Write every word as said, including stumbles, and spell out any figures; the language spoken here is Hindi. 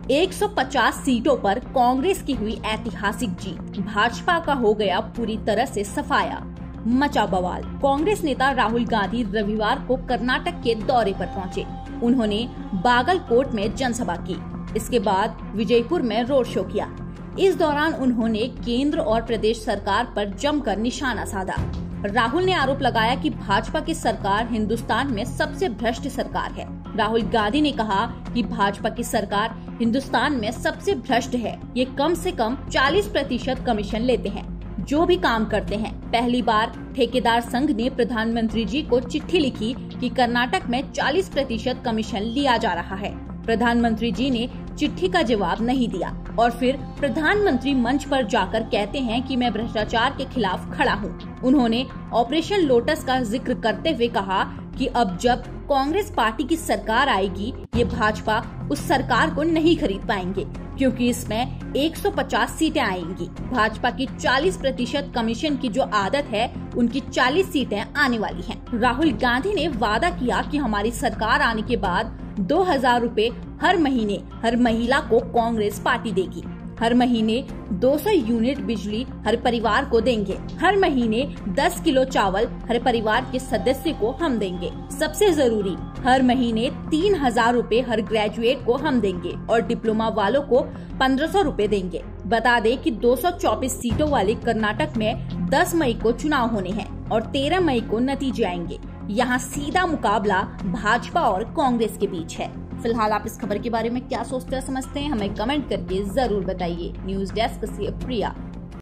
एक सौ पचास सीटों पर कांग्रेस की हुई ऐतिहासिक जीत, भाजपा का हो गया पूरी तरह से सफाया, मचा बवाल। कांग्रेस नेता राहुल गांधी रविवार को कर्नाटक के दौरे पर पहुंचे। उन्होंने बागलकोट में जनसभा की, इसके बाद विजयपुर में रोड शो किया। इस दौरान उन्होंने केंद्र और प्रदेश सरकार पर जमकर निशाना साधा। राहुल ने आरोप लगाया कि भाजपा की सरकार हिंदुस्तान में सबसे भ्रष्ट सरकार है। राहुल गांधी ने कहा कि भाजपा की सरकार हिंदुस्तान में सबसे भ्रष्ट है। ये कम से कम चालीस प्रतिशत कमीशन लेते हैं जो भी काम करते हैं। पहली बार ठेकेदार संघ ने प्रधानमंत्री जी को चिट्ठी लिखी कि कर्नाटक में चालीस प्रतिशत कमीशन लिया जा रहा है। प्रधानमंत्री जी ने चिट्ठी का जवाब नहीं दिया और फिर प्रधानमंत्री मंच पर जाकर कहते हैं कि मैं भ्रष्टाचार के खिलाफ खड़ा हूँ। उन्होंने ऑपरेशन लोटस का जिक्र करते हुए कहा कि अब जब कांग्रेस पार्टी की सरकार आएगी, ये भाजपा उस सरकार को नहीं खरीद पाएंगे क्योंकि इसमें एक सौ पचास सीटें आएंगी। भाजपा की चालीस प्रतिशत कमीशन की जो आदत है, उनकी चालीस सीटें आने वाली हैं। राहुल गांधी ने वादा किया कि हमारी सरकार आने के बाद दो हजार रूपए हर महीने हर महिला को कांग्रेस पार्टी देगी। हर महीने दो सौ यूनिट बिजली हर परिवार को देंगे। हर महीने दस किलो चावल हर परिवार के सदस्य को हम देंगे। सबसे जरूरी, हर महीने तीन हजार रूपए हर ग्रेजुएट को हम देंगे और डिप्लोमा वालों को पंद्रह सौ रूपए देंगे। बता दें कि दो सौ चौबीस सीटों वाले कर्नाटक में दस मई को चुनाव होने हैं और तेरह मई को नतीजे आएंगे। यहाँ सीधा मुकाबला भाजपा और कांग्रेस के बीच है। फिलहाल आप इस खबर के बारे में क्या सोचते हैं, समझते हैं, हमें कमेंट करके जरूर बताइए। न्यूज डेस्क से प्रिया।